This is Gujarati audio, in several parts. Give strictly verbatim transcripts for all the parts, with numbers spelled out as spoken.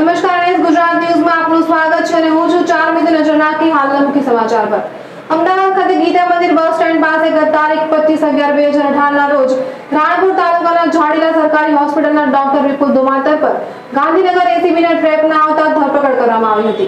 નમસ્કાર, ગુજરાત ન્યૂઝમાં આપનું સ્વાગત છે અને હું છું ચારમી નજર નાખી હાલના મુખ્ય સમાચાર પર। અમદાવાદ ખાતે ગીતા મંદિર બસ સ્ટેન્ડ પાસે ગત તારીખ પચીસ અગિયાર બે હજાર અઢાર ના રોજ રાણપુર તાલુકાના ઝાડીલા સરકારી હોસ્પિટલના ડોક્ટર વિપુલ દુમાતર પર ગાંધીનગર એસીબીના ટ્રેપના આવતા ધરપકડ કરવામાં આવી હતી।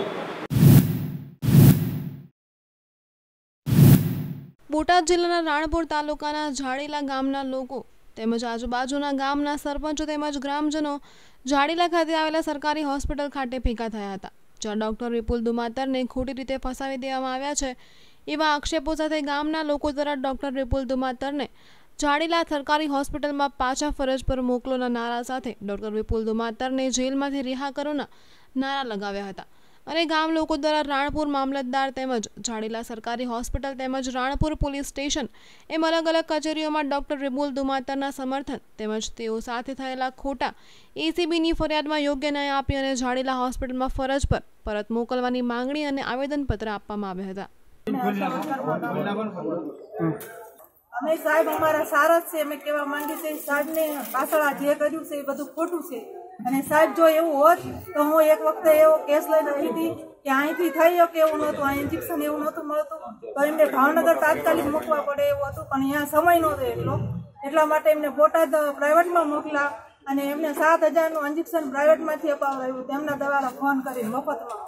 બોટાદ જિલ્લાના રાણપુર તાલુકાના ઝાડીલા ગામના લોકો તેમજ આજુબાજુના ગામના સરપંચો તેમજ ગ્રામજનો ઝાડીલા ખાતે આવેલા સરકારી હોસ્પિટલ ખાતે ભેગા થયા હતા, જ્યાં ડોક્ટર વિપુલ દુમાતરને ખોટી રીતે ફસાવી દેવામાં આવ્યા છે એવા આક્ષેપો સાથે ગામના લોકો દ્વારા ડોક્ટર વિપુલ દુમાતરને ઝાડીલા સરકારી હોસ્પિટલમાં પાછા ફરજ પર મોકલોના નારા સાથે ડોક્ટર વિપુલ દુમાતરને જેલમાંથી રિહા કરોના નારા લગાવ્યા હતા અને ગામ લોકો દ્વારા રાણપુર મામલતદાર તેમજ ઝાડીલા સરકારી હોસ્પિટલ તેમજ રાણપુર પોલીસ સ્ટેશન એમ અલગ અલગ કચેરીઓમાં ડોક્ટર વિપુલ દુમાતરના સમર્થન તેમજ તેઓ સાથે થયેલા ખોટા એસીબીની ફરિયાદમાં યોગ્ય ન્યાય આપી અને ઝાડીલા હોસ્પિટલમાં ફરજ પર પરત મોકલવાની માંગણી અને આવેદનપત્ર આપવામાં આવ્યા હતા। અમે સાહેબ અમારા સારા છે, અમે કહેવા માંગી છે સાહેબને પાછળ જે કર્યું છે એ બધું ખોટું છે અને સાહેબ જો એવું હોત તો હું એક વખતે એવો કેસ લઈને આવી હતી કે અહીંથી થઈ શકે એવું નહોતું, આ ઇન્જેક્શન એવું નહોતું મળતું તો એમને ભાવનગર તાત્કાલિક મૂકવા પડે એવું હતું, પણ અહીંયા સમય નહોતો એટલો, એટલા માટે એમને બોટાદ પ્રાઇવેટમાં મોકલા અને એમને સાત હજારનું ઇન્જેક્શન પ્રાઇવેટમાંથી અપાવડાવ્યું તેમના દ્વારા ફોન કરીને મફતમાં।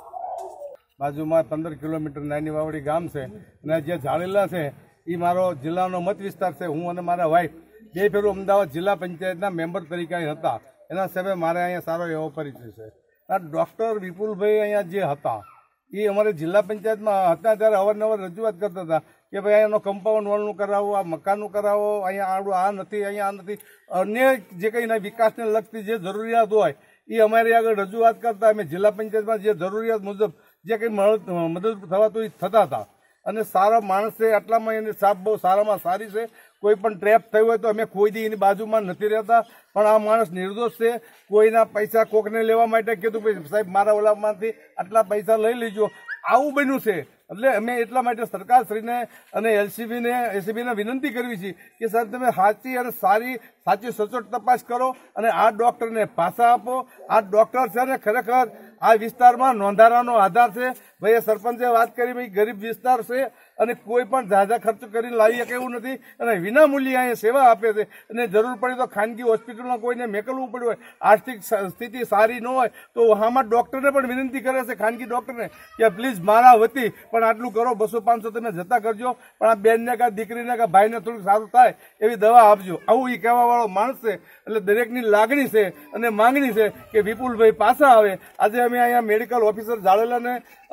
બાજુમાં પંદર કિલોમીટર નાની વાવડી ગામ છે અને જે ઝાડીલા છે એ મારો જિલ્લાનો મત વિસ્તાર છે। હું અને મારા વાઇફ બે ફેરું અમદાવાદ જિલ્લા પંચાયતના મેમ્બર તરીકે હતા, એના સામે મારે અહીંયા સારો એવો પરિચય છે। આ ડૉક્ટર વિપુલભાઈ અહીંયા જે હતા એ અમારે જિલ્લા પંચાયતમાં હતા ત્યારે અવારનવાર રજૂઆત કરતા હતા કે ભાઈ અહીંયાનો કમ્પાઉન્ડ વોલનું કરાવો, આ મકાનનું કરાવો, અહીંયા આડું આ નથી, અહીંયા આ નથી, અન્ય જે કંઈ વિકાસને લગતી જે જરૂરિયાત હોય એ અમારી આગળ રજૂઆત કરતા અમે જિલ્લા પંચાયતમાં જે જરૂરિયાત મુજબ જે કંઈ મદદ થવાતું એ થતા હતા અને સારા માણસ છે, આટલામાં એની સાપ બહુ સારામાં સારી છે। કોઈ પણ ટ્રેપ થયું હોય તો અમે કોઈ દી એની બાજુમાં નથી રહેતા, પણ આ માણસ નિર્દોષ છે। કોઈના પૈસા કોકને લેવા માટે કીધું કે સાહેબ મારા ઓલામાંથી આટલા પૈસા લઈ લેજો, આવું બન્યું છે। એટલે અમે એટલા માટે સરકારશ્રીને અને એલસીબીને એસીબીને વિનંતી કરવી છે કે સાહેબ તમે સાચી અને સારી સાચી સચોટ તપાસ કરો અને આ ડૉક્ટરને પાછા આપો। આ ડૉક્ટર છે ને ખરેખર આ વિસ્તારમાં નોંધારાનો આધાર છે। ભાઈ સરપંચે વાત કરી, ભાઈ ગરીબ વિસ્તાર છે અને કોઈ પણ ઝાઝા ખર્ચ કરીને લાવી શકે એવું નથી અને વિના મૂલ્યે અહીંયા સેવા આપે છે અને જરૂર પડે તો ખાનગી હોસ્પિટલમાં કોઈને મેકલવું પડ્યું હોય, આર્થિક સ્થિતિ સારી ન હોય તો આમાં ડૉક્ટરને પણ વિનંતી કરે છે, ખાનગી ડૉક્ટરને કે પ્લીઝ મારા વતી પણ આટલું કરો, બસો પાંચસો તમે જતા કરજો, પણ આ બેનને કાં દીકરીને કાં ભાઈને થોડુંક સારું થાય એવી દવા આપજો। આવું એ કહેવાવાળો માણસ છે। એટલે દરેકની લાગણી છે અને માંગણી છે કે વિપુલભાઈ પાછા આવે। આજે અમે અહીંયા મેડિકલ ઓફિસર ઝાડીલાને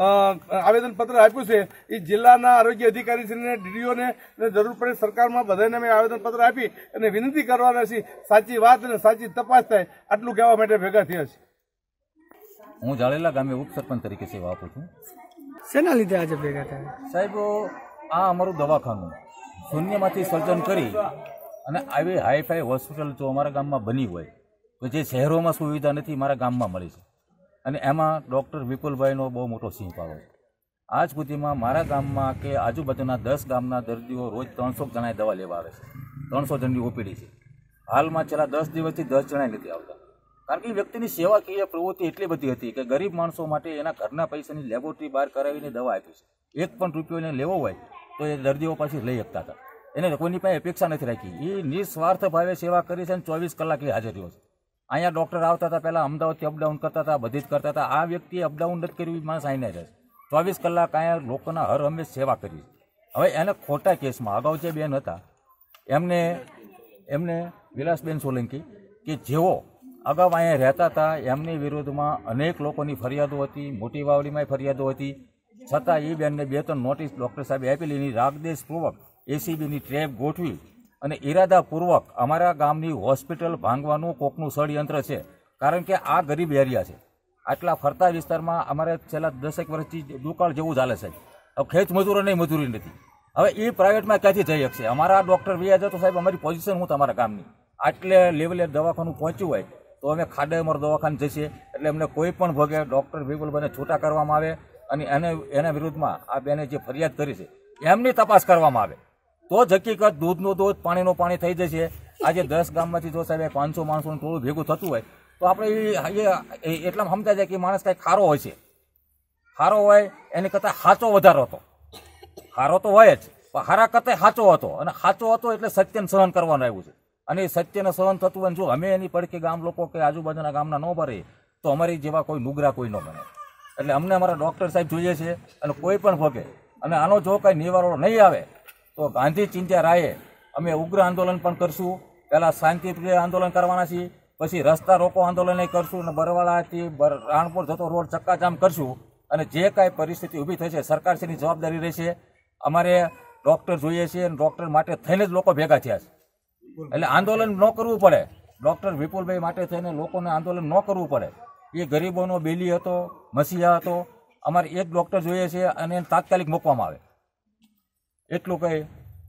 આવેદનપત્ર આપ્યું છે, એ જિલ્લાના આરોગ્ય અધિકારીશ્રીને ડીડીઓને જરૂર પડે સરકારમાં બધાને અમે આવેદનપત્ર આપી અને વિનંતી કરવાના છીએ સાચી વાત અને સાચી તપાસ થાય, આટલું કહેવા માટે ભેગા થયા છે। હું ઝાડીલા ગામે ઉપસરપંચ તરીકે સેવા આપું છું। શેના લીધે આજે ભેગા થયા સાહેબ? આ અમારું દવાખાનું શૂન્યમાંથી સર્જન કરી અને આવી હાઈફાઈ હોસ્પિટલ જો અમારા ગામમાં બની હોય તો જે શહેરોમાં સુવિધા નથી મારા ગામમાં મળી છે અને એમાં ડૉક્ટર વિપુલભાઈનો બહુ મોટો સિંહ પાડો છે। આજ સુધીમાં મારા ગામમાં કે આજુબાજુના દસ ગામના દર્દીઓ રોજ ત્રણસો જણાએ દવા લેવા આવે છે, ત્રણસો જણની ઓપીડી છે। હાલમાં છેલ્લા દસ દિવસથી દસ જણાએ નથી આવતા, કારણ કે એ વ્યક્તિની સેવાકીય પ્રવૃત્તિ એટલી બધી હતી કે ગરીબ માણસો માટે એના ઘરના પૈસાની લેબોરેટરી બહાર કરાવીને દવા આપી છે। એક પણ રૂપિયો એને લેવો હોય તો એ દર્દીઓ પાછી લઈ શકતા હતા, એને કોઈની પાસે અપેક્ષા નથી રાખી। એ નિસ્વાર્થ ભાવે સેવા કરી છે અને ચોવીસ કલાક એ હાજર રહ્યો છે। અહીંયા ડૉક્ટર આવતા હતા, પહેલાં અમદાવાદથી અપડાઉન કરતા હતા, બધી જ કરતા હતા। આ વ્યક્તિએ અપડાઉન નથી કર્યું, માણસ આવીને રહે છે, ચોવીસ કલાક અહીંયા લોકોના હર હંમેશ સેવા કરી છે। હવે એને ખોટા કેસમાં અગાઉ જે બેન હતા એમને એમને વિલાસબેન સોલંકી કે જેઓ અગાઉ અહીંયા રહેતા હતા એમની વિરોધમાં અનેક લોકોની ફરિયાદો હતી, મોટી વાવડીમાં ફરિયાદો હતી, છતાં એ બેનને બે ત્રણ નોટિસ ડૉક્ટર સાહેબે આપેલી, એની રાગદેશપૂર્વક એસીબીની ટ્રેપ ગોઠવી અને ઇરાદાપૂર્વક અમારા ગામની હોસ્પિટલ ભાંગવાનું કોકનું ષડયંત્ર છે। કારણ કે આ ગરીબ એરિયા છે, આટલા ફરતા વિસ્તારમાં અમારે છેલ્લા દસેક વર્ષથી દુકાળ જેવું ચાલે છે। હવે ખેત મજૂરોને મજૂરી નથી, હવે એ પ્રાઇવેટમાં ક્યાંથી જઈ શકશે? અમારા ડૉક્ટર વ્યાજ તો સાહેબ અમારી પોઝિશન હું તમારા ગામની આટલે લેવલે દવાખાનું પહોંચ્યું હોય તો અમે ખાડે અમારું દવાખાનું જશે, એટલે અમને કોઈ પણ ભોગે ડૉક્ટર વિપુલભાઈને છૂટા કરવામાં આવે અને એને એના વિરુદ્ધમાં આ બેને જે ફરિયાદ કરી છે એમની તપાસ કરવામાં આવે તો જ હકીકત દૂધનું દૂધ પાણીનું પાણી થઈ જશે। આજે દસ ગામમાંથી જો સાહેબ પાંચસો માણસોનું ટોળું ભેગું થતું હોય તો તો આપણે એ એટલા સમજાય છે કે માણસ કાંઈ ખારો હોય છે, ખારો હોય એની કરતાં સાચો વધારો હતો. ખારો તો હોય જ, પણ હારા કરતાં સાચો હતો, અને સાચો હતો એટલે સત્યને સહન કરવાનું આવ્યું છે. અને એ સત્યને સહન થતું હોય જો અમે એની પડખે ગામ લોકો કે આજુબાજુના ગામના ન ભરે તો અમારી જેવા કોઈ નુગરા કોઈ ન બને. એટલે અમને અમારા ડૉક્ટર સાહેબ જોઈએ છે, અને કોઈ પણ ભોગે. અને આનો જો કંઈ નિવારણ નહીં આવે તો ગાંધી ચિંતા રાહે અમે ઉગ્ર આંદોલન પણ કરશું. પહેલાં શાંતિપ્રિય આંદોલન કરવાના છીએ, પછી રસ્તા રોકો આંદોલન કરશું, અને બરવાળાથી રાણપુર જતો રોડ ચક્કાજામ કરશું. અને જે કાંઈ પરિસ્થિતિ ઊભી થશે સરકારશ્રીની જવાબદારી રહેશે. અમારે ડૉક્ટર જોઈએ છે, અને ડૉક્ટર માટે થઈને જ લોકો ભેગા થયા છે. એટલે આંદોલન ન કરવું પડે, ડૉક્ટર વિપુલભાઈ માટે થઈને લોકોને આંદોલન ન કરવું પડે. એ ગરીબોનો બેલી હતો, મસીહા હતો. અમારે એક ડૉક્ટર જોઈએ છે અને એને તાત્કાલિક મૂકવામાં આવે એટલું કહે.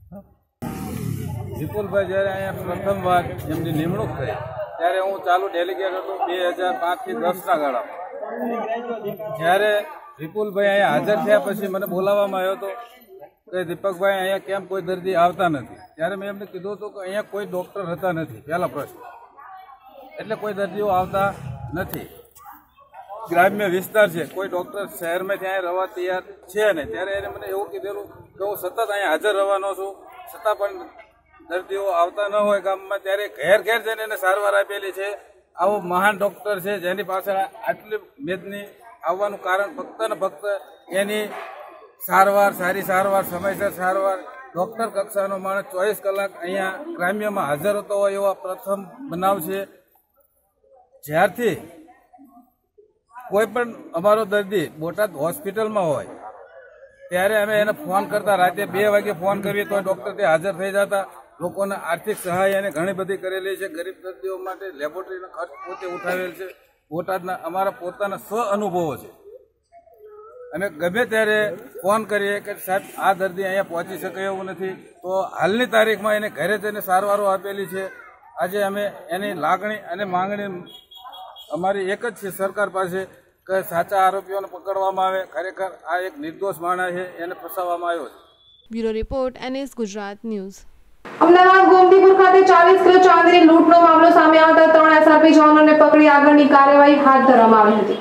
વિપુલભાઈ જ્યારે અહીંયા પ્રથમ વાર એમની નિમણૂક થઈ ત્યારે હું ચાલુ ડેલિગેટ હતો બે હજાર પાંચથી દસના ગાળામાં. જ્યારે વિપુલભાઈ અહીંયા હાજર થયા પછી મને બોલાવવામાં આવ્યો હતો કે દીપકભાઈ અહીંયા કેમ કોઈ દર્દી આવતા નથી. ત્યારે મેં એમને કીધું હતું કે અહીંયા કોઈ ડૉક્ટર હતા નથી, પહેલો પ્રશ્ન. એટલે કોઈ દર્દીઓ આવતા નથી. ગ્રામ્ય વિસ્તાર છે, કોઈ ડૉક્ટર શહેરમાં ત્યાં રહેવા તૈયાર છે નહીં. ત્યારે એને મને એવું કીધેલું કે હું સતત અહીંયા હાજર રહેવાનો છું, છતાં પણ દર્દીઓ આવતા ન હોય ગામમાં. ત્યારે ઘેર ઘેર જઈને એને સારવાર આપેલી છે. આવો મહાન ડૉક્ટર છે જેની પાછળ આટલી મેદની આવવાનું કારણ ફક્ત ને ફક્ત એની સારવાર, સારી સારવાર, સમયસર સારવાર. ડૉક્ટર કક્ષાનો માણસ ચોવીસ કલાક અહીંયા ગ્રામ્યમાં હાજર હોતો હોય એવો પ્રથમ બનાવ છે. જ્યારથી કોઈ પણ અમારો દર્દી બોટાદ હોસ્પિટલમાં હોય ત્યારે અમે એને ફોન કરતા, રાતે બે વાગે ફોન કરીએ તો ડૉક્ટર ત્યાં હાજર થઈ જતા. લોકોને આર્થિક સહાય એને ઘણી બધી કરેલી છે. ગરીબ દર્દીઓ માટે લેબોરેટરીનો ખર્ચ પોતે ઉઠાવેલ છે. બોટાદના અમારા પોતાના સ્વ અનુભવો છે. અમે ગમે ત્યારે ફોન કરીએ કે સાહેબ આ દર્દી અહીંયા પહોંચી શકે એવું નથી, તો હાલની તારીખમાં એને ઘરે જઈને સારવારો આપેલી છે. આજે અમે એની લાગણી અને માંગણી અમારી એક જ છે સરકાર પાસે કે સાચા આરોપીઓને પકડવામાં આવે. ખરેખર આ એક નિર્દોષ માણસ છે, એને ફસાવવામાં આવ્યો છે. Bureau report NS Gujarat news. Ahmedabad Gomtipur ખાતે ચાલીસ કિલો ચાંદીની લૂંટનો મામલો સામે આવતા ત્રણ એસઆરપી જવાનોને પકડી આગળની કાર્યવાહી હાથ ધરવામાં આવી હતી.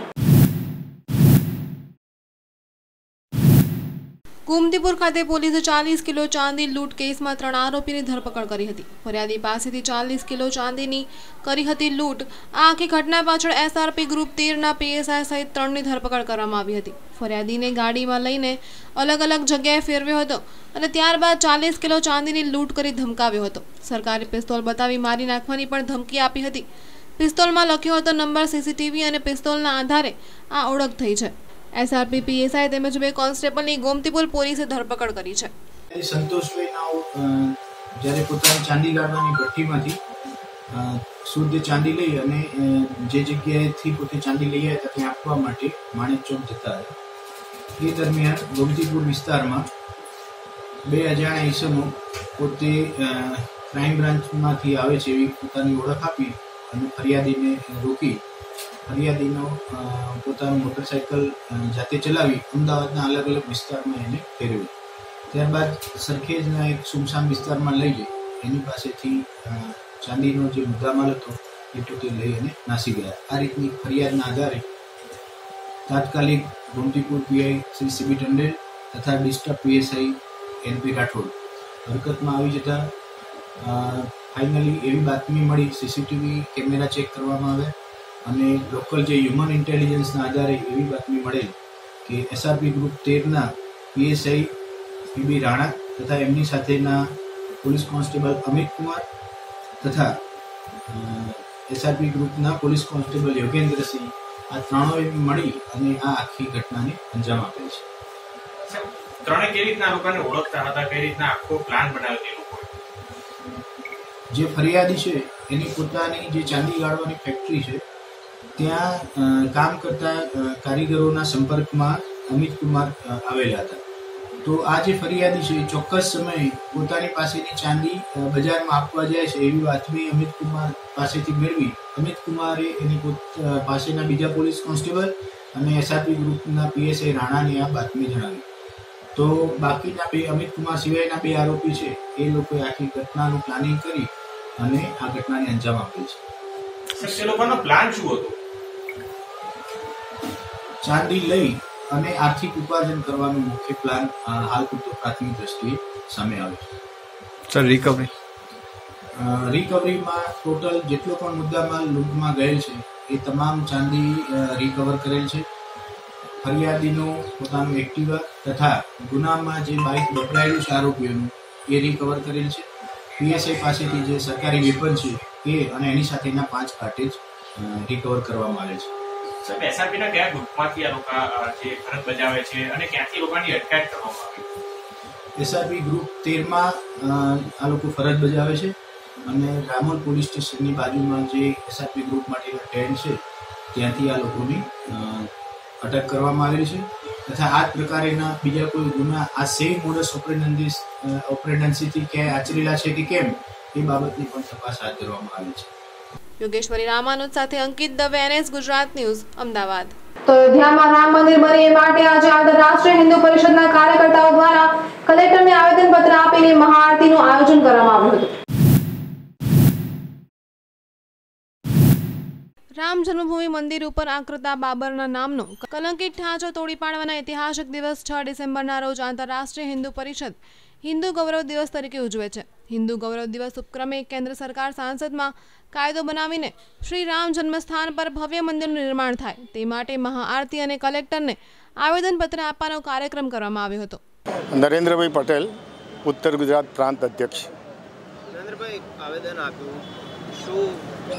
ગોમતીપુર ખાતે પોલીસે ચાલીસ કિલો ચાંદી લૂંટ કેસમાં ત્રણ આરોપીની ધરપકડ કરી હતી. ફરિયાદી પાસેથી ચાલીસ કિલો ચાંદીની કરી હતી લૂંટ. આ આખી ઘટના પાછળ એસઆરપી ગ્રુપ તેરના પીએસઆઈ સહિત ત્રણની ધરપકડ કરવામાં આવી હતી. ફરિયાદીને ગાડીમાં લઈને અલગ અલગ જગ્યાએ ફેરવ્યો હતો અને ત્યારબાદ ચાલીસ કિલો ચાંદીની લૂંટ કરી ધમકાવ્યો હતો. સરકારી પિસ્તોલ બતાવી મારી નાખવાની પણ ધમકી આપી હતી. પિસ્તોલમાં લખ્યો હતો નંબર, સીસીટીવી અને પિસ્તોલના આધારે આ ઓળખ થઈ છે. એસઆરપી પીએસઆઈ તેમજ બે કોન્સ્ટેબલની ગોમતીપુર પોલીસે ધરપકડ કરી છે. સંતોષભાઈ નાવ જ્યારે પોતાની ચાંદી ગાળવાની ભઠ્ઠીમાંથી શુદ્ધ ચાંદી લઈ અને જે જગ્યાએથી પોતે ચાંદી લઈ આવ્યા ત્યાં આપવા માટે માણેક ચોક જતા હતા. એ દરમિયાન ગોમતીપુર વિસ્તારમાં બે અજાણ્યા ઈસમો પોતે ક્રાઇમ બ્રાન્ચમાંથી આવે છે એવી પોતાની ઓળખ આપી અને ફરિયાદીને રોકી ફરિયાદીનો પોતાનું મોટરસાઇકલ જાતે ચલાવી અમદાવાદના અલગ અલગ વિસ્તારમાં એને ફેરવ્યો. ત્યારબાદ સરખેજના એક સુમસામ વિસ્તારમાં લઈ જઈ એની પાસેથી ચાંદીનો જે મુદ્દામાલ હતો એ પોતે લઈ અને નાસી ગયા. આ રીતની ફરિયાદના આધારે તાત્કાલિક ગોમતીપુર પીઆઈ શ્રી સીબી ટંડેલ તથા ડિસ્ટ્રિક્ટ પીએસઆઈ એનપી રાઠોડ હરકતમાં આવી જતા ફાઇનલી એવી બાતમી મળી, સીસીટીવી કેમેરા ચેક કરવામાં આવ્યા અને લોકલ જે હ્યુમન ઇન્ટેલિજન્સના આધારે એવી બાતમી મળેલ કે એસઆરપી ગ્રુપ તેરના પીએસઆઈ પીબી રાણા તથા એમની સાથેના પોલીસ કોન્સ્ટેબલ અમિત કુમાર તથા એસઆરપી ગ્રુપના પોલીસ કોન્સ્ટેબલ યોગેન્દ્રસિંહ આ ત્રણોએ મળી અને આ આખી ઘટનાને અંજામ આપેલ છે. ત્રણે કેવી રીતના લોકોને ઓળખતા હતા, કઈ રીતના આખો પ્લાન બનાવ્યો તે લોકો? જે ફરિયાદી છે એની પોતાની જે ચાંદી ગાળવાની ફેક્ટરી છે ત્યાં કામ કરતા કારીગરોના સંપર્કમાં અમિત કુમાર આવેલા હતા. તો આ જે ફરિયાદી છે ચોક્કસ સમયે પોતાની પાસેની ચાંદી બજારમાં આપવા જાય છે એવી બાતમી અમિત કુમાર પાસેથી મેળવી અમિત કુમારે એની પાસેના બીજા પોલીસ કોન્સ્ટેબલ અને એસઆરપી ગ્રુપના પીએસઆઈ રાણાને આ બાતમી જણાવી. તો બાકીના બે અમિત કુમાર સિવાયના બે આરોપી છે એ લોકોએ આખી ઘટનાનું પ્લાનિંગ કરી અને આ ઘટનાને અંજામ આપેલ છે. તે લોકોનો પ્લાન શું હતો? ચાંદી લઈ અને આર્થિક ઉપાર્જન કરવાનો મુખ્ય પ્લાન હાલ પૂરતો પ્રાથમિક દ્રષ્ટિએ સામે આવ્યો છે. સર રિકવરી રિકવરીમાં ટોટલ જેટલો પણ મુદ્દામાલ લૂંટમાં ગયેલ છે એ તમામ ચાંદી રિકવર કરેલ છે. ફરિયાદીનો પોતાનું એક્ટિવા તથા ગુનામાં જે બાઇક વપરાયેલું છે આરોપીઓનું એ રિકવર કરેલ છે. પીએસઆઈ પાસેથી જે સરકારી વેપન છે એ અને એની સાથેના પાંચ કાર્ટેજ રિકવર કરવામાં આવેલ છે. સાહેબ, એસઆરપીના કયા ગ્રુપમાંથી આ લોકો જે ફરજ બજાવે છે અને ક્યાંથી લોકોની અટકાયત કરવામાં આવી? એસઆરપી ગ્રુપ તેરમાં આ લોકો ફરજ બજાવે છે અને રામોલ પોલીસ સ્ટેશનની બાજુમાં જે એસઆરપી ગ્રુપ માટેના ટેન્ટ છે ત્યાંથી આ લોકોની અટક કરવામાં આવેલી છે તથા આ જ પ્રકારેના બીજા કોઈ ગુના આ સેમ મોડસ ઓપરેન્ડન્સી ઓપરેન્ડન્સીથી ક્યાંય આચરેલા છે કે કેમ એ બાબતની પણ તપાસ હાથ ધરવામાં આવી છે. યોગેશ્વરી રામાનુજ સાથે અંકિત દવે, એનએસ ગુજરાત ન્યૂઝ, અમદાવાદ. તો અયોધ્યામાં રામ મંદિર બને એ માટે આજે આંતરરાષ્ટ્રીય હિન્દુ પરિષદના કાર્યકર્તાઓ દ્વારા કલેક્ટરને આવેદનપત્ર આપીને મહાઆરતીનું આયોજન કરવામાં આવ્યું હતું. રામ જન્મભૂમિ મંદિર ઉપર આકૃતા બાબરના નામનો કલંકિત ઢાંચો તોડી પાડવાના ઐતિહાસિક દિવસ છ ડિસેમ્બરના રોજ આંતરરાષ્ટ્રીય હિન્દુ પરિષદ હિન્દુ ગૌરવ દિવસ તરીકે ઉજવે છે. હિન્દુ ગૌરવ દિવસ ઉપક્રમે કેન્દ્ર સરકાર સાંસદમાં કાયદો બનાવીને શ્રી રામ જન્મસ્થાન પર ભવ્ય મંદિરનું નિર્માણ થાય તે માટે મહાઆરતી અને કલેક્ટરને આવેદનપત્ર આપવાનો કાર્યક્રમ કરવામાં આવ્યો હતો. નરેન્દ્રભાઈ પટેલ, ઉત્તર ગુજરાત પ્રાંત અધ્યક્ષ. નરેન્દ્રભાઈ આવેદન આપ્યું, શું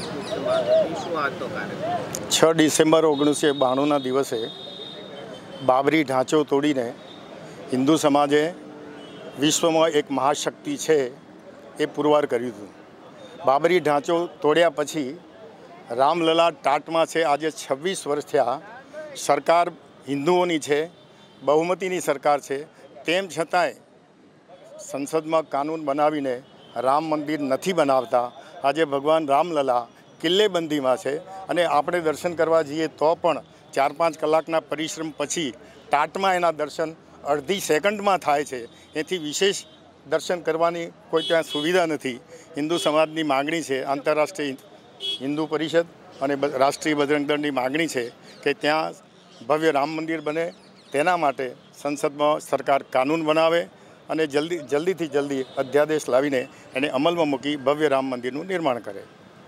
છ ડિસેમ્બર ઓગણીસો બાણુંના દિવસે બાબરી ઢાંચો તોડીને હિન્દુ સમાજે વિશ્વમાં એક મહાશક્તિ છે એ પુરવાર કર્યું હતું. બાબરી ઢાંચો તોડ્યા પછી રામલલા ટાટમાં છે. આજે છવ્વીસ વર્ષ થયા. સરકાર હિન્દુઓની છે, બહુમતીની સરકાર છે, તેમ છતાંય સંસદમાં કાનૂન બનાવીને રામ મંદિર નથી બનાવતા. આજે ભગવાન રામલલા કિલ્લેબંધીમાં છે અને આપણે દર્શન કરવા જઈએ તો પણ ચાર પાંચ કલાકના પરિશ્રમ પછી ટાટમાં એના દર્શન અડધી સેકન્ડમાં થાય છે. એથી વિશેષ દર્શન કરવાની કોઈ ત્યાં સુવિધા નથી. હિન્દુ સમાજની માગણી છે, આંતરરાષ્ટ્રીય હિન્દુ પરિષદ અને રાષ્ટ્રીય બજરંગ દળની માગણી છે કે ત્યાં ભવ્ય રામ મંદિર બને. તેના માટે સંસદમાં સરકાર કાનૂન બનાવે અને જલ્દી જલ્દીથી જલ્દી અધ્યાદેશ લાવીને એને અમલમાં મૂકી ભવ્ય રામ મંદિરનું નિર્માણ કરે.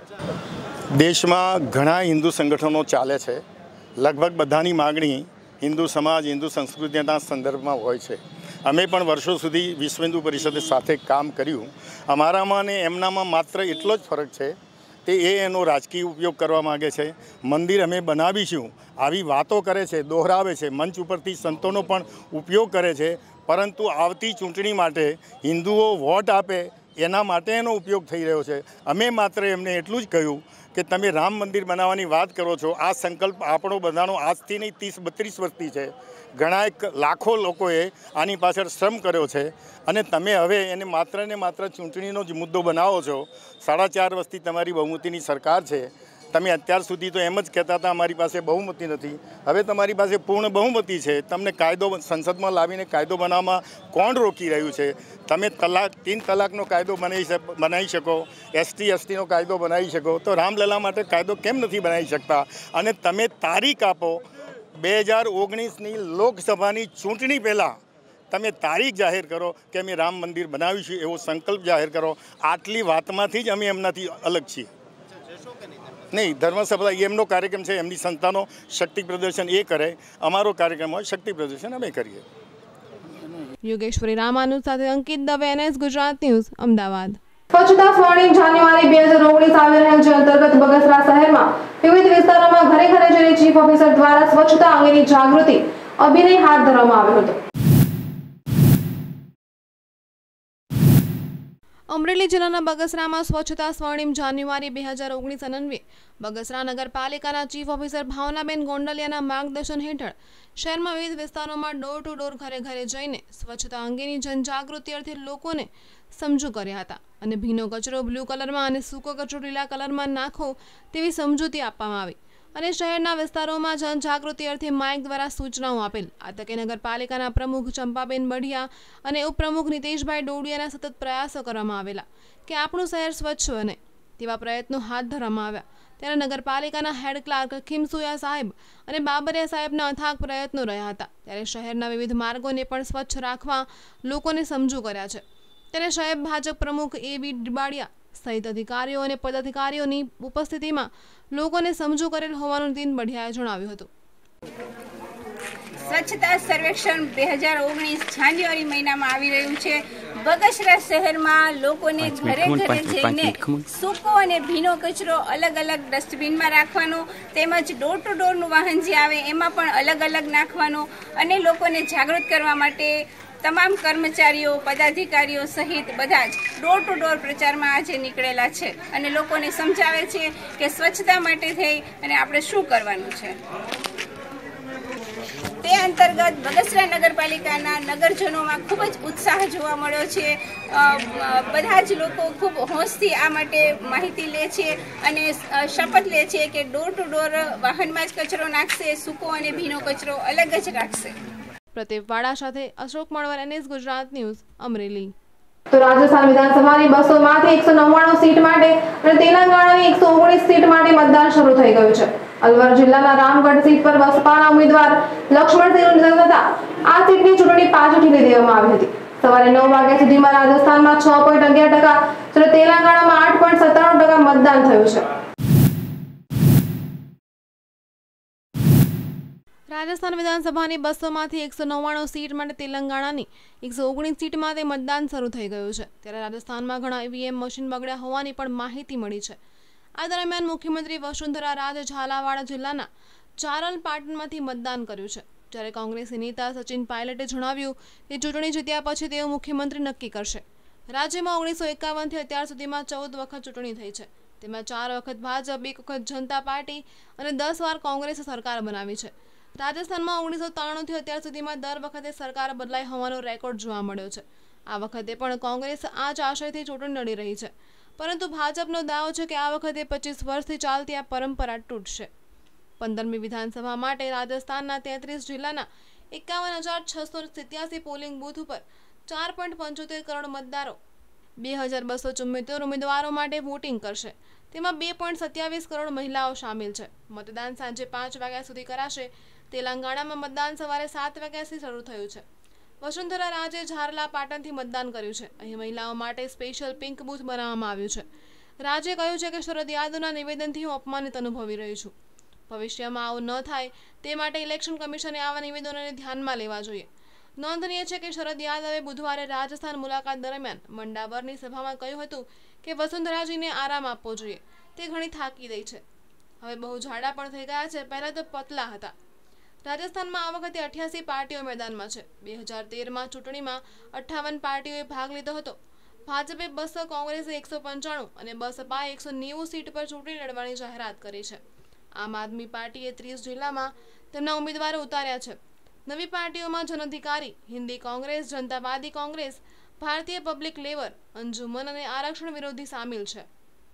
દેશમાં ઘણા હિન્દુ સંગઠનો ચાલે છે. લગભગ બધાની માગણી હિન્દુ સમાજ, હિન્દુ સંસ્કૃતિના સંદર્ભમાં હોય છે. અમે પણ વર્ષો સુધી વિશ્વ હિન્દુ પરિષદ સાથે કામ કર્યું. અમારામાં અને એમનામાં માત્ર એટલો જ ફરક છે તે એ એનો રાજકીય ઉપયોગ કરવા માગે છે. મંદિર અમે બનાવીશું આવી વાતો કરે છે, દોહરાવે છે, મંચ ઉપરથી સંતોનો પણ ઉપયોગ કરે છે, પરંતુ આવતી ચૂંટણી માટે હિન્દુઓ વોટ આપે એના માટે એનો ઉપયોગ થઈ રહ્યો છે. અમે માત્ર એમને એટલું જ કહ્યું કે તમે રામ મંદિર બનાવવાની વાત કરો છો, આ સંકલ્પ આપણો બધાનો આજથી નહીં ત્રીસ બત્રીસ વર્ષથી છે. ઘણા લાખો લોકોએ આની પાછળ શ્રમ કર્યો છે અને તમે હવે એને માત્ર ને માત્ર ચૂંટણીનો જ મુદ્દો બનાવો છો. સાડા ચાર વર્ષથી તમારી બહુમતીની સરકાર છે. તમે અત્યાર સુધી તો એમ જ કહેતા હતા અમારી પાસે બહુમતી નથી. હવે તમારી પાસે પૂર્ણ બહુમતી છે. તમને કાયદો સંસદમાં લાવીને કાયદો બનાવવામાં કોણ રોકી રહ્યું છે? તમે તલાક તીન તલાકનો કાયદો બનાવી બનાવી શકો, એસટી એસટીનો કાયદો બનાવી શકો, તો રામલલા માટે કાયદો કેમ નથી બનાવી શકતા? અને તમે તારીખ આપો, બે હજાર ઓગણીસની લોકસભાની ચૂંટણી પહેલાં તમે તારીખ જાહેર કરો કે અમે રામ મંદિર બનાવીશું, એવો સંકલ્પ જાહેર કરો. આટલી વાતમાંથી જ અમે એમનાથી અલગ છીએ. નહીં, ધર્મસભા એમનો કાર્યક્રમ છે, એમની સંસ્થાનો શક્તિ પ્રદર્શન એ કરે, અમારો કાર્યક્રમ હોય શક્તિ પ્રદર્શન અમે કરીએ. યોગેશ્વરી રામાનુજ સાથે અંકિત દવે, એનએસ ગુજરાત ન્યૂઝ, અમદાવાદ. સ્વચ્છતા સ્વર્ણિમ જાન્યુઆરી બે હજાર ઓગણીસ આવી રહેલ છે અંતર્ગત બગસરા શહેરમાં વિવિધ વિસ્તારોમાં ઘરે ઘરે જઈને ચીફ ઓફિસર દ્વારા સ્વચ્છતા અંગેની જાગૃતિ અભિયાન હાથ ધરવામાં આવ્યો હતો. અમરેલી જિલ્લાના બગસરામાં સ્વચ્છતા સ્વર્ણિમ જાન્યુઆરી બે હજાર ઓગણીસ અન્વયે બગસરા નગરપાલિકાના ચીફ ઓફિસર ભાવનાબેન ગોંડલિયાના માર્ગદર્શન હેઠળ શહેરમાં વિવિધ વિસ્તારોમાં ડોર ટુ ડોર ઘરે ઘરે જઈને સ્વચ્છતા અંગેની જનજાગૃતિ અર્થે લોકોને સમજુ કર્યા હતા અને ભીનો કચરો બ્લુ કલરમાં અને સૂકો કચરો લીલા કલરમાં નાખો તેવી સમજૂતી આપવામાં આવી અને શહેરના વિસ્તારોમાં જનજાગૃતિ અર્થે માઇક દ્વારા સૂચનાઓ આપેલ. આ તકે નગરપાલિકાના પ્રમુખ ચંપાબેન બઢિયા અને ઉપપ્રમુખ નીતેશભાઈ ડોડિયાના સતત પ્રયાસો કરવામાં આવેલા કે આપણું શહેર સ્વચ્છ બને તેવા પ્રયત્નો હાથ ધરવામાં આવ્યા. ત્યારે નગરપાલિકાના હેડ ક્લાર્ક ખીમસુયા સાહેબ અને બાબરિયા સાહેબના અથાગ પ્રયત્નો રહ્યા હતા. ત્યારે શહેરના વિવિધ માર્ગોને પણ સ્વચ્છ રાખવા લોકોને સમજૂ કર્યા છે. ત્યારે શહેર ભાજપ પ્રમુખ એ બી ડિબાડિયા સહિત અધિકારીઓ અને પદાધિકારીઓની ઉપસ્થિતિમાં લોકોને સમજૂ કરેલ હોવાનું દિન બઢિયાએ જણાવ્યું હતું. સ્વચ્છતા સર્વેક્ષણ બે હજાર ઓગણીસ જાન્યુઆરી મહિનામાં આવી રહ્યું છે. બગસરા શહેરમાં લોકોને ઘરે ઘરે જઈને સૂકો અને ભીનો કચરો અલગ અલગ ડસ્ટબિનમાં રાખવાનો, તેમજ ડોર ટુ ડોરનું વાહન જે આવે એમાં પણ અલગ અલગ નાખવાનો અને લોકોને જાગૃત કરવા માટે તમામ કર્મચારીઓ પદાધિકારીઓ સહિત બધા જ ડોર ટુ ડોર પ્રચારમાં આજે નીકળેલા છે અને લોકોને સમજાવે છે કે સ્વચ્છતા માટે થઈ અને આપણે શું કરવાનું છે. તે અંતર્ગત બગસરા નગરપાલિકાના નગરજનોમાં ખૂબ જ ઉત્સાહ જોવા મળ્યો છે. બધા જ લોકો ખૂબ હોંશથી આ માટે માહિતી લે છે અને શપથ લે છે કે ડોર ટુ ડોર વાહનમાં જ કચરો નાખશે, સૂકો અને ભીનો કચરો અલગ જ રાખશે. પ્રતિપ વાડા સાથે અશોક મણવર, એનએસ ગુજરાત ન્યૂઝ, અમરેલી. તો રાજસ્થાન વિધાનસભાની બસો માંથી એકસો નવ્વાણું સીટ માટે અને તેલંગાણાની એકસો ઓગણીસ સીટ માટે મતદાન શરૂ થઈ ગયું છે. અલવર જિલ્લાના રામગઢ સીટ પર બસપાના ઉમેદવાર લક્ષ્મણસિંહનું નિધન થતા આ સીટની ચૂંટણી પાછળથી લઈ દેવામાં આવી હતી. સવારે નવ વાગ્યા સુધીમાં રાજસ્થાનમાં છ પોઈન્ટ અગિયાર ટકા જ્યારે તેલંગાણામાં આઠ પોઈન્ટ સત્તાણું ટકા મતદાન થયું છે. રાજસ્થાન વિધાનસભાની બસોમાંથી એકસો નવ્વાણું સીટ માટે તેલંગાણાની એકસો ઓગણીસ સીટ માટે મતદાન શરૂ થઈ ગયું છે. ત્યારે રાજસ્થાનમાં ઘણા ઈવીએમ મશીન બગડ્યા હોવાની પણ માહિતી મળી છે. આ દરમિયાન મુખ્યમંત્રી વસુંધરા રાજે ઝાલાવાડ જિલ્લાના ચારલ પાટણમાંથી મતદાન કર્યું છે. જ્યારે કોંગ્રેસી નેતા સચિન પાયલટે જણાવ્યું કે ચૂંટણી જીત્યા પછી તેઓ મુખ્યમંત્રી નક્કી કરશે. રાજ્યમાં ઓગણીસો એકાવનથી અત્યાર સુધીમાં ચૌદ વખત ચૂંટણી થઈ છે. તેમાં ચાર વખત ભાજપ, એક વખત જનતા પાર્ટી અને દસ વાર કોંગ્રેસે સરકાર બનાવી છે. રાજસ્થાનમાં ઓગણીસો ત્રાણુંથી અત્યાર સુધીમાં દર વખતે સરકાર બદલાઈ હોવાનો રેકોર્ડ જોવા મળ્યો છે. આ વખતે પણ કોંગ્રેસ આ જ આશયથી ચૂંટણી લડી રહી છે, પરંતુ ભાજપનો દાવો છે કે આ વખતે પચીસ વર્ષથી ચાલતી આ પરંપરા તૂટશે. પંદરમી વિધાનસભા માટે રાજસ્થાનના તેત્રીસ જિલ્લાના એકાવન હજાર છસો સિત્યાસી પોલિંગ બૂથ ઉપર ચાર પોઈન્ટ પંચોતેર કરોડ મતદારો બે હજાર બસો ચુમ્મોતેર ઉમેદવારો માટે વોટિંગ કરશે. તેમાં બે પોઈન્ટ સત્યાવીસ કરોડ મહિલાઓ સામેલ છે. મતદાન સાંજે પાંચ વાગ્યા સુધી કરાશે. તેલંગાણામાં મતદાન સવારે સાત વાગ્યાથી શરૂ થયું છે. વસુંધરા રાજે ઝારલા પાટણથી મતદાન કર્યું છે. અહીં મહિલાઓ માટે સ્પેશિયલ પિંક બૂથ બનાવવામાં આવ્યું છે. રાજે કહ્યું છે કે શરદ યાદવના નિવેદનથી હું અપમાનિત અનુભવી રહી છું. ભવિષ્યમાં આવું ન થાય તે માટે ઇલેક્શન કમિશને આવા નિવેદનોને ધ્યાનમાં લેવા જોઈએ. નોંધનીય છે કે શરદ યાદવે બુધવારે રાજસ્થાન મુલાકાત દરમિયાન મંડાવરની સભામાં કહ્યું હતું કે વસુંધરાજીને આરામ આપવો જોઈએ. તે ઘણી થાકી ગઈ છે. હવે બહુ જાડા પણ થઈ ગયા છે. પહેલા તો પતલા હતા. રાજસ્થાનમાં આ વખતે અઠ્યાસી પાર્ટીઓ મેદાનમાં છે. બે હજાર તેરમાં ચૂંટણીમાં અઠ્ઠાવન પાર્ટીઓએ ભાગ લીધો હતો. ભાજપે બસો, કોંગ્રેસે એકસો પંચાણું અને બસપાએ એકસો નેવું સીટ પર ચૂંટણી લડવાની જાહેરાત કરી છે. આમ આદમી પાર્ટીએ ત્રીસ જિલ્લામાં તેમના ઉમેદવારો ઉતાર્યા છે. નવી પાર્ટીઓમાં જન અધિકારી, હિન્દી કોંગ્રેસ, જનતાવાદી કોંગ્રેસ, ભારતીય પબ્લિક લેવર, અંજુમન અને આરક્ષણ વિરોધી સામેલ છે.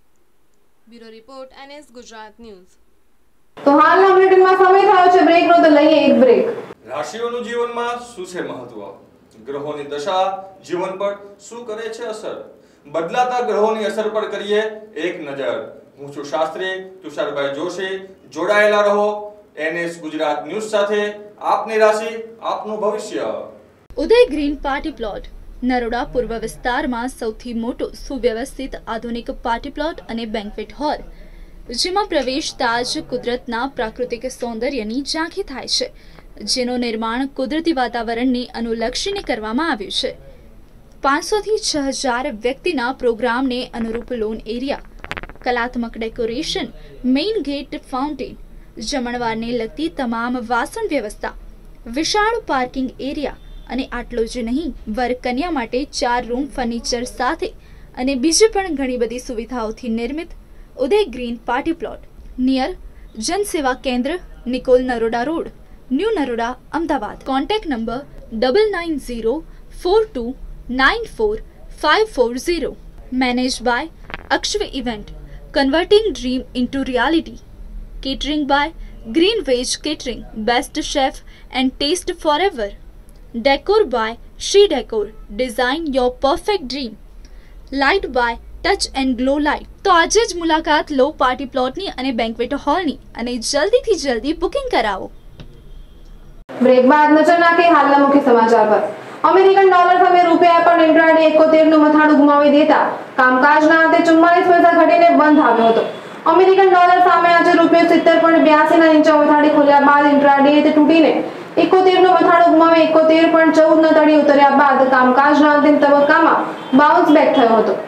Bureau report, NS Gujarat news. તો હાલના બુલેટિનમાં સમય થયો છે બ્રેકનો, તો લઈએ એક બ્રેક. રાશિઓનું જીવનમાં શું છે મહત્વ? ગ્રહોની દશા જીવન પર શું કરે છે અસર? બદલાતા ગ્રહોની અસર પર કરીએ એક નજર. હું છું શાસ્ત્રી તુષારભાઈ જોશી. જોડાયેલા રહો એનએસ ગુજરાત ન્યૂઝ સાથે. આપની રાશિ, આપનું ભવિષ્ય. Uday green party plot Naroda પૂર્વ વિસ્તારમાં સૌથી મોટો સુવ્યવસ્થિત આધુનિક પાર્ટી પ્લોટ અને બેન્ક્વેટ હોલ, જેમાં પ્રવેશતા જ કુદરતના પ્રાકૃતિક સૌંદર્યની ઝાંખી થાય છે, જેનું નિર્માણ કુદરતી વાતાવરણને અનુલક્ષીને કરવામાં આવ્યું છે. પાંચસો થી છ હજાર વ્યક્તિના પ્રોગ્રામને અનુરૂપ લોન એરિયા, કલાત્મક ડેકોરેશન, મેઇન ગેટ, ફાઉન્ટેન, જમણવારને લગતી તમામ વાસણ વ્યવસ્થા, વિશાળ પાર્કિંગ એરિયા અને આટલું જ નહીં, વર કન્યા માટે ચાર રૂમ ફર્નિચર સાથે અને બીજી પણ ઘણી બધી સુવિધાઓથી નિર્મિત Uday green party plot near Jansewa Kendra, Nikol, Naroda road, new Naroda, Ahmedabad. Contact number double nine zero four two nine four five four zero. Manage by Akshav event, converting dream into reality. Catering by Green Veg Catering, best chef and taste forever. Decor by She Decor, design your perfect dream. Light by touch and glow light. તો આજે જ મુલાકાત લો પાર્ટી પ્લોટની અને બેન્ક્વેટ હોલની અને જલ્દીથી જલ્દી બુકિંગ કરાવો. બ્રેક બાદ નજર નાખીએ હાલના મુખ્ય સમાચાર પર. અમેરિકન ડોલર સામે રૂપિયા પર ઇન્ટ્રાડે એકોતેર નું મથાળું ગુમાવી દેતા કામકાજના અંતે ચુમ્માલીસ પૈસા ઘટીને બંધ આવ્યો હતો. અમેરિકન ડોલર સામે આજે રૂપિયો સિત્તેર પોઈન્ટ બ્યાસી ના નીચે મથાળી ખોલ્યા બાદ ઇન્ટ્રાડે તે તૂટીને એકોતેર નું મથાળું ગુમાવી એકોતેર પોઈન્ટ ચૌદ ના તળિયે ઉતર્યા બાદ કામકાજના અંતિમ તબક્કામાં બાઉન્સ બેક થયો હતો.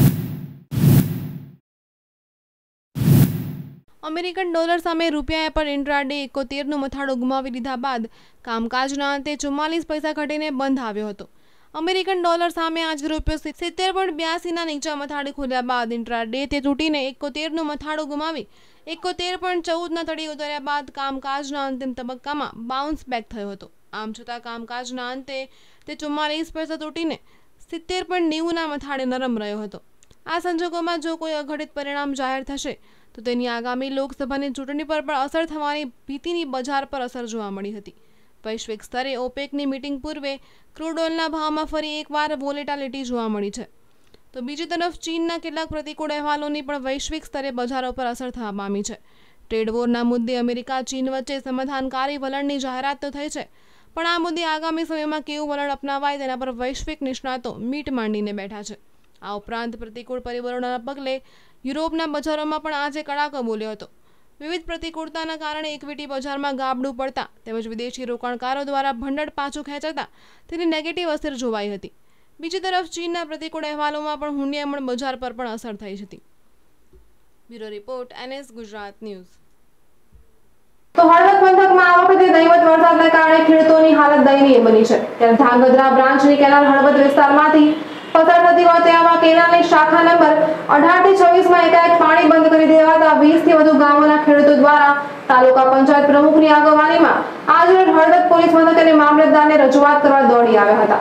અમેરિકન ડોલર સામે રૂપિયા પર ઇન્ટ્રાડે એકોતેર નું મથાળું ગુમાવી દીધા બાદ કામકાજના અંતે ચુમ્માલીસ પૈસા ઘટીને બંધ આવ્યો હતો. અમેરિકન ડોલર સામે આજે રૂપિયો સિત્તેર પોઈન્ટ બ્યાસી ના નીચે મથાળી ખોલ્યા બાદ ઇન્ટ્રાડે તે તૂટીને એકોતેર નું મથાળું ગુમાવી એકોતેર પોઈન્ટ ચૌદ ના તળિયે ઉતર્યા બાદ કામકાજના અંતિમ તબક્કામાં બાઉન્સ બેક થયો હતો. આમ છતાં કામકાજના અંતે તે ચુમ્માલીસ પૈસા તૂટીને સિત્તેર પોઈન્ટ નેવું ના મથાળે નરમ રહ્યો હતો. આ સંજોગોમાં જો કોઈ અઘટિત પરિણામ જાહેર થશે તો તેની આગામી લોકસભાની ચૂંટણી પર પણ અસર થવાની ભીતિની બજાર પર અસર જોવા મળી હતી. વૈશ્વિક સ્તરે ઓપેકની મીટિંગ પૂર્વે ક્રૂડ ઓઇલના ભાવમાં ફરી એકવાર વોલેટાલિટી જોવા મળી છે. તો બીજી તરફ ચીનના કેટલાક પ્રતિકૂળ અહેવાલોની પણ વૈશ્વિક સ્તરે બજારો પર અસર થવા પામી છે. ટ્રેડ વોરના મુદ્દે અમેરિકા ચીન વચ્ચે સમાધાનકારી વલણની જાહેરાત તો થઈ છે, પણ આ મુદ્દે આગામી સમયમાં કેવું વલણ અપનાવાય તેના પર વૈશ્વિક નિષ્ણાતો મીટ માંડીને બેઠા છે. આ ઉપરાંત પ્રતિકૂળ પરિબળોના પગલે યુરોપના બજારોમાં પણ આજે કડાકો બોલ્યો હતો. વિવિધ પ્રતિકૂળતાના કારણે ઇક્વિટી બજારમાં ગાબડું પડતા તેમજ વિદેશી રોકાણકારો દ્વારા ભંડોળ પાછું ખેંચાતા તેની નેગેટિવ અસર જોવાઈ હતી. બીજી તરફ ચીનના પ્રતિકૂળ અહેવાલોમાં પણ હુંડિયામણ બજાર પર પણ અસર થઈ હતી. Bureau report NS Gujarat news. તો હળવદ પંથકમાં આ વખતે નહીવત વરસાદના કારણે ખેડૂતોની હાલત દયનીય બની છે. ત્યારે ધાંગધ્રા બ્રાન્ચની કેનાલ હળવદ વિસ્તારમાંથી પસાર થતી હોય તેમાં કેનાલની શાખા નંબર અઢાર થી છવ્વીસ માં એકાએક પાણી બંધ કરી દેવાતા વીસ થી વધુ ગામોના ખેડૂતો દ્વારા તાલુકા પંચાયત પ્રમુખની આગેવાનીમાં આજરોજ હળવદ પોલીસ મથક અને મામલતદારને રજૂઆત કરવા દોડી આવ્યા હતા.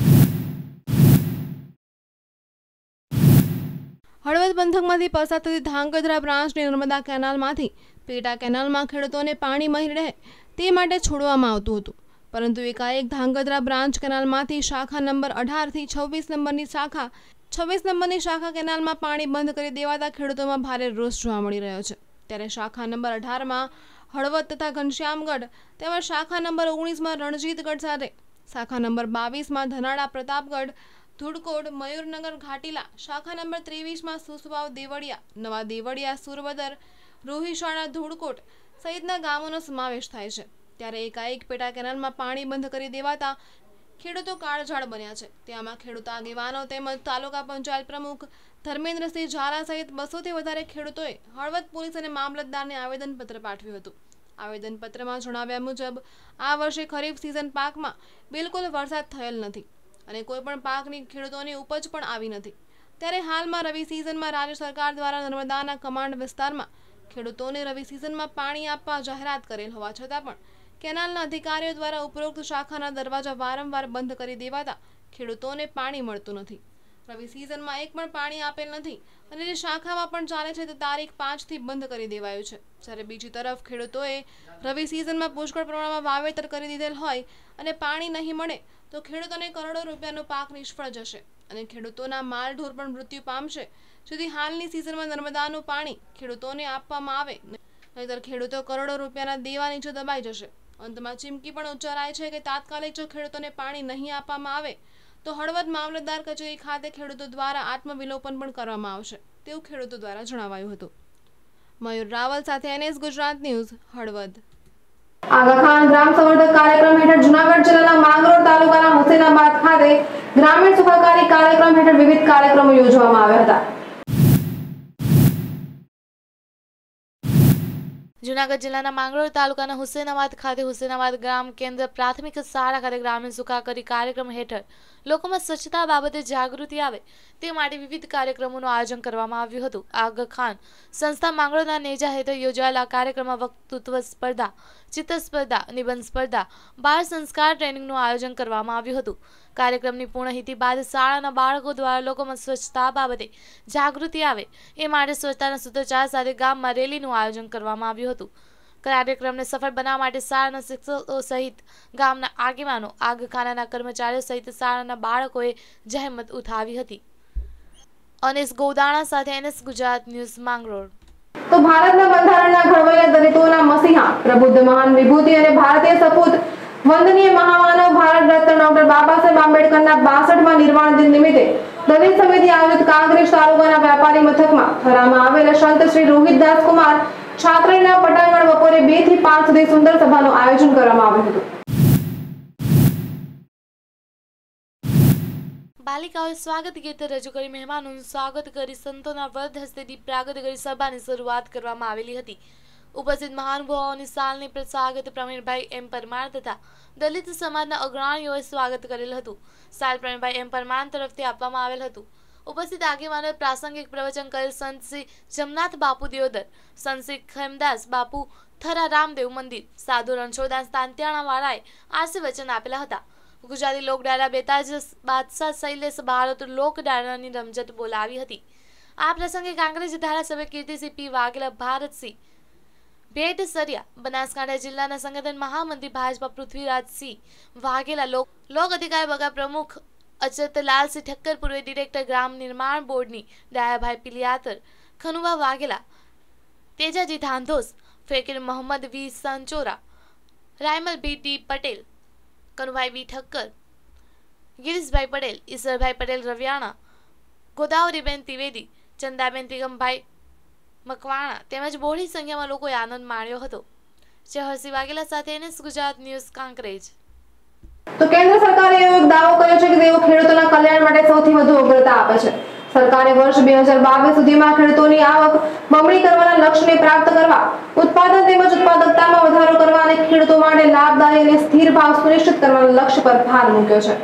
હળવદ પંથકમાંથી પસાર થતી ધાંગધ્રા બ્રાન્ચની નર્મદા કેનાલમાંથી પેટા કેનાલમાં ખેડૂતોને પાણી મળી રહે તે માટે છોડવામાં આવતું હતું, પરંતુ એકાએક ધાંગધ્રા બ્રાન્ચ કેનાલમાંથી શાખા નંબર અઢાર થી છવ્વીસ નંબરની શાખા છવ્વીસ નંબરની શાખા કેનાલમાં પાણી બંધ કરી દેવાતા ખેડૂતોમાં ભારે રોષ જોવા મળી રહ્યો છે. ત્યારે શાખા નંબર અઢારમાં હળવદ તથા ઘનશ્યામગઢ તેમજ શાખા નંબર ઓગણીસમાં રણજીતગઢ સાથે શાખા નંબર બાવીસમાં ધનાળા પ્રતાપગઢ ધુડકોટ મયુરનગર ઘાટીલા શાખા નંબર ત્રેવીસમાં સુસવાવ દેવળિયા નવા દેવળિયા સુરવદર રોહિશાળા ધુડકોટ સહિતના ગામોનો સમાવેશ થાય છે. ત્યારે એકાએક પેટા કેનાલમાં પાણી બંધ કરી દેવાતા ખેડૂતો કાળઝાળ બન્યા છે. તેમાં ખેડૂત આગેવાનો તેમજ તાલુકા પંચાયત પ્રમુખ ધર્મેન્દ્રસિંહ ઝાલા સહિત બસોથી વધારે ખેડૂતોએ હળવદ પોલીસ અને મામલતદારને આવેદનપત્ર પાઠવ્યું હતું. આવેદનપત્રમાં જણાવ્યા મુજબ આ વર્ષે ખરીફ સિઝન પાકમાં બિલકુલ વરસાદ થયેલ નથી અને કોઈ પણ પાકની ખેડૂતોની ઉપજ પણ આવી નથી. ત્યારે હાલમાં રવિ સિઝનમાં રાજ્ય સરકાર દ્વારા નર્મદાના કમાન્ડ વિસ્તારમાં ખેડૂતોને રવિ સિઝનમાં પાણી આપવા જાહેરાત કરેલ હોવા છતાં પણ કેનાલના અધિકારીઓ દ્વારા ઉપરોક્ત શાખાના દરવાજા વારંવાર બંધ કરી દેવાતા ખેડૂતોને પાણી મળતું નથી. રવિ સિઝનમાં એક પણ પાણી આપેલ નથી અને જે શાખામાં પણ ચાલે છે તે તારીખ પાંચ થી બંધ કરી દેવાયું છે. જ્યારે બીજી તરફ ખેડૂતોએ રવિ સિઝનમાં પુષ્કળ પ્રમાણમાં વાવેતર કરી દીધેલ હોય અને પાણી નહીં મળે તો ખેડૂતોને કરોડો રૂપિયાનો પાક નિષ્ફળ જશે અને ખેડૂતોના માલ ઢોર પણ મૃત્યુ પામશે. જેથી હાલની સિઝનમાં નર્મદાનું પાણી ખેડૂતોને આપવામાં આવે નહીંતર ખેડૂતો કરોડો રૂપિયાના દેવા નીચે દબાઈ જશે. અંતમાં ચીમકી પણ ઉચ્ચારાય છે કે તાત્કાલિક જો ખેડૂતોને પાણી નહીં આપવામાં આવે તો હળવદ મામલતદાર કચેરી ખાતે ખેડૂતો દ્વારા આત્મવિલોપન પણ કરવામાં આવશે તેવું ખેડૂતો દ્વારા જણાવાયું હતું. મયુર રાવલ સાથે એનએસ ગુજરાત ન્યૂઝ હળવદ. આગા ખાન ગ્રામ સંવર્ધક કાર્યક્રમ હેઠળ જૂનાગઢ જિલ્લાના માંગરોળ તાલુકાના હુસેનાબાદ ખાતે ગ્રામીણ સુખાકારી કાર્યક્રમ હેઠળ વિવિધ કાર્યક્રમો યોજવામાં આવ્યા હતા. જૂનાગઢ જિલ્લાના માંગરોળ તાલુકાના હુસેનાબાદ ખાતે હુસેનાબાદ ગ્રામ કેન્દ્ર પ્રાથમિક શાળા ખાતે ગ્રામીણ સુખાકારી કાર્યક્રમ હેઠળ લોકોમાં સ્વચ્છતા બાબતે જાગૃતિ આવે તે માટે વિવિધ કાર્યક્રમોનું આયોજન કરવામાં આવ્યું હતું. આગા ખાન સંસ્થા માંગરોળના નેજા હેઠળ યોજાયેલા કાર્યક્રમમાં વક્તૃત્વ સ્પર્ધા, ચિત્ર સ્પર્ધા, નિબંધ સ્પર્ધા, બાળ સંસ્કાર ટ્રેનિંગનું આયોજન કરવામાં આવ્યું હતું. કાર્યક્રમની પૂર્ણહિતિ બાદ શાળાના બાળકો દ્વારા લોકોમાં સ્વચ્છતા બાબતે જાગૃતિ આવે એ માટે સ્વચ્છતાના સૂત્રોચ્ચાર સાથે ગામમાં રેલીનું આયોજન કરવામાં આવ્યું હતું. કાર્યક્રમને સફળ બનાવવા માટે શાળાના શિક્ષકો સહિત ગામના આગેવાનો, આગખાનાના કર્મચારીઓ સહિત શાળાના બાળકોએ જહેમત ઉઠાવી હતી. અનેસ ગોદાણા સાથે એનએસ ગુજરાત ન્યૂઝ માંગરોળ. તો ભારતના બંધારણના ઘડવૈયા દલિતોના મસીહા, પ્રબુદ્ધ મહાન વિભૂતિ અને ભારતીય સપૂત વંદનીય મહામાનવ ભારત રત્ન ડોક્ટર બાબા સાહેબ આંબેડકરના બાસઠમાં નિર્વાણ દિન નિમિત્તે દલિત સમિતિ આયોજિત કાંકરેજ તાલુકાના વ્યાપારી મથકમાં થરામાં આવેલા સંત શ્રી રોહિતદાસ કુમાર છાત્રાલયના પટાંગણ બપોરે બે થી પાંચ સુધી સુંદર સભાનું આયોજન કરવામાં આવ્યું હતું. બાલિકાઓએ સ્વાગત ગીત રજૂ કરી મહેમાનોનું સ્વાગત કરી સંતોના વરદ હસ્તે દીપ પ્રાગટ કરી સભાની શરૂઆત કરવામાં આવેલી હતી. ઉપસ્થિત મહાનુભાવોની સાલની પ્રસાગત પ્રવીણભાઈ એમ પરમાર તથા દલિત સમાજના અગ્રણીઓએ સ્વાગત કરેલ હતું. સાલ પ્રવીણભાઈ એમ પરમાર તરફથી આપવામાં આવેલ હતું. ઉપસ્થિત આગેવાનોએ પ્રાસંગિક પ્રવચન કરેલ સંત શ્રી જમનાથ બાપુ દિયોદર, સંત શ્રી ખેમદાસ બાપુ થરા રામદેવ મંદિર, સાધુ રણછોડદાસ તાંતિયાણા વાળાએ આશીર્વચન આપેલા હતા. ગુજરાતી લોકડાયરા બેતાજ બાદશાહ શૈલેષ ભારત લોકડાયરાની રમઝટ બોલાવી હતી. આ પ્રસંગે કાંકરેજ ધારાસભ્ય કીર્તિસિંહ પી વાઘેલા, ભારતસિંહ ભેટ સરિયા, બનાસકાંઠા જિલ્લાના સંગઠન મહામંત્રી ભાજપા પૃથ્વીરાજસિંહ વાઘેલા, લોક લોક અધિકાર વગા પ્રમુખ અચતલાલસિંહ ઠક્કર, પૂર્વ ડિરેક્ટર ગ્રામ નિર્માણ બોર્ડની Dayabhai Piliyatar, Khanubha Vaghela, Tejaji Dhandhos, Fakir Mohammad V Sanchora, Raymal B T Patel, Kanubhai B Thakkar, Girishbhai Patel, Ishwarbhai Patel Raviyana, Godavariben Trivedi, Chandaben Trigambhai Makwana તેમજ બહોળી સંખ્યામાં લોકોએ આનંદ માણ્યો હતો. જહરસિંહ વાઘેલા સાથે એનએસ ગુજરાત ન્યૂઝ કાંકરેજ. તો કેન્દ્ર સરકારે એવો એક દાવો કર્યો છે કે તેઓ ખેડૂતોના કલ્યાણ માટે સૌથી વધુ અગ્રતા આપે છે. સરકારે વર્ષ બે હજાર બાવીસ સુધીમાં ખેડૂતોની આવક બમણી કરવાના લક્ષ્યને પ્રાપ્ત કરવા, ઉત્પાદન તેમજ ઉત્પાદકતામાં વધારો કરવા અને ખેડૂતો માટે લાભદાયી અને સ્થિર ભાવ સુનિશ્ચિત કરવાના લક્ષ્ય પર ભાર મૂક્યો છે.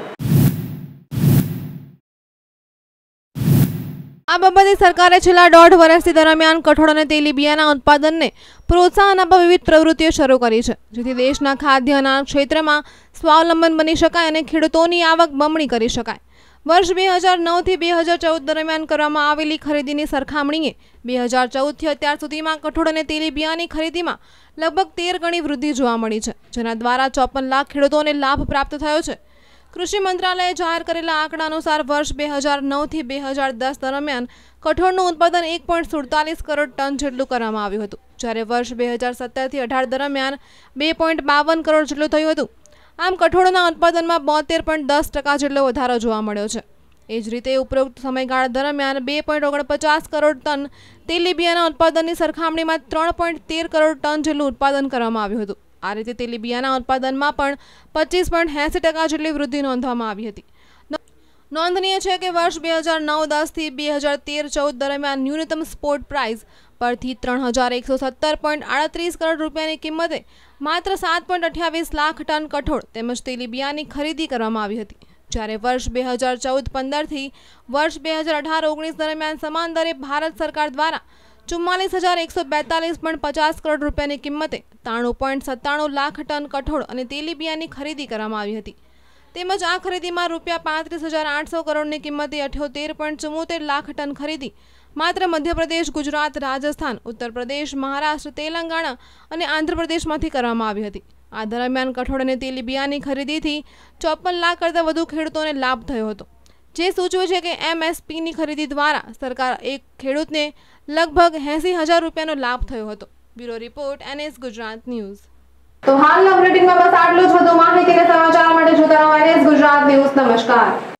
આ બાબતે સરકારે છેલ્લા દોઢ વર્ષથી દરમિયાન કઠોળ અને તેલીબિયાના ઉત્પાદનને પ્રોત્સાહન આપવા વિવિધ પ્રવૃત્તિઓ શરૂ કરી છે, જેથી દેશના ખાદ્ય અનાજ ક્ષેત્રમાં સ્વાવલંબન બની શકાય અને ખેડૂતોની આવક બમણી કરી શકાય. વર્ષ બે હજાર નવથી બે હજાર ચૌદ દરમિયાન કરવામાં આવેલી ખરીદીની સરખામણીએ બે હજાર ચૌદથી અત્યાર સુધીમાં કઠોળ અને તેલીબિયાની ખરીદીમાં લગભગ તેર ગણી વૃદ્ધિ જોવા મળી છે, જેના દ્વારા ચોપન લાખ ખેડૂતોને લાભ પ્રાપ્ત થયો છે. કૃષિ મંત્રાલયે જાહેર કરેલા આંકડા અનુસાર વર્ષ બે હજાર નવથી બે હજાર દસ દરમિયાન કઠોળનું ઉત્પાદન એક પોઈન્ટ સુડતાલીસ કરોડ ટન જેટલું કરવામાં આવ્યું હતું, જ્યારે વર્ષ બે હજાર સત્તરથી અઢાર દરમિયાન બે પોઈન્ટ બાવન કરોડ જેટલું થયું હતું. આમ કઠોળના ઉત્પાદનમાં બોતેર પોઈન્ટ દસ ટકા જેટલો વધારો જોવા મળ્યો છે. એ જ રીતે ઉપરોક્ત સમયગાળા દરમિયાન બે પોઈન્ટ ઓગણપચાસ કરોડ ટન તેલીબિયાના ઉત્પાદનની સરખામણીમાં ત્રણ પોઈન્ટ તેર કરોડ ટન જેટલું ઉત્પાદન કરવામાં આવ્યું હતું. આ રીતે તેલીબિયાના ઉત્પાદનમાં પણ પચીસ પોઈન્ટ એંસી ટકા જેટલી વૃદ્ધિ નોંધવામાં આવી હતી. નોંધનીય છે કે વર્ષ બે હજાર નવ દસથી બે હજાર તેર ચૌદ દરમિયાન ન્યૂનતમ સ્પોટ પ્રાઇસ પરથી ત્રણ હજાર એકસો સત્તર પોઈન્ટ આડત્રીસ કરોડ રૂપિયાની કિંમતે માત્ર સાત પોઈન્ટ અઠ્યાવીસ લાખ ટન કઠોળ તેમજ તેલીબિયાની ખરીદી કરવામાં આવી હતી, જ્યારે વર્ષ બે હજાર ચૌદ પંદરથી વર્ષ બે હજાર અઢાર ઓગણીસ દરમિયાન સમાન દરે ભારત સરકાર દ્વારા ચુમ્માલીસ હજાર એકસો બેતાલીસ પોઈન્ટ પચાસ કરોડ રૂપિયાની કિંમતે ત્રાણું પોઈન્ટ સત્તાણું લાખ ટન કઠોળ અને તેલીબિયાની ખરીદી કરવામાં આવી હતી. તેમજ આ ખરીદીમાં રૂપિયા પાંત્રીસ હજાર આઠસો કરોડની કિંમતે અઠ્યોતેર પોઈન્ટ ચુમ્મોતેર લાખ ટન ખરીદી માત્ર મધ્યપ્રદેશ, ગુજરાત, રાજસ્થાન, ઉત્તર પ્રદેશ, મહારાષ્ટ્ર, તેલંગાણા અને આંધ્રપ્રદેશમાંથી કરવામાં આવી હતી. આ દરમિયાન કઠોળ અને તેલીબિયાની ખરીદીથી ચોપન લાખ કરતાં વધુ ખેડૂતોને લાભ થયો હતો, જે સૂચવે છે કે એમએસપીની ખરીદી દ્વારા સરકાર એક ખેડૂતને લગભગ એંસી હજાર રૂપિયાનો લાભ થયો હતો. Bureau report, NS Gujarat news. તો હાલના બુલેટિનમાં બસ આટલું જ. વધુ માહિતી અને સમાચાર માટે જોતા રહો એનએસ ગુજરાત ન્યૂઝ. નમસ્કાર.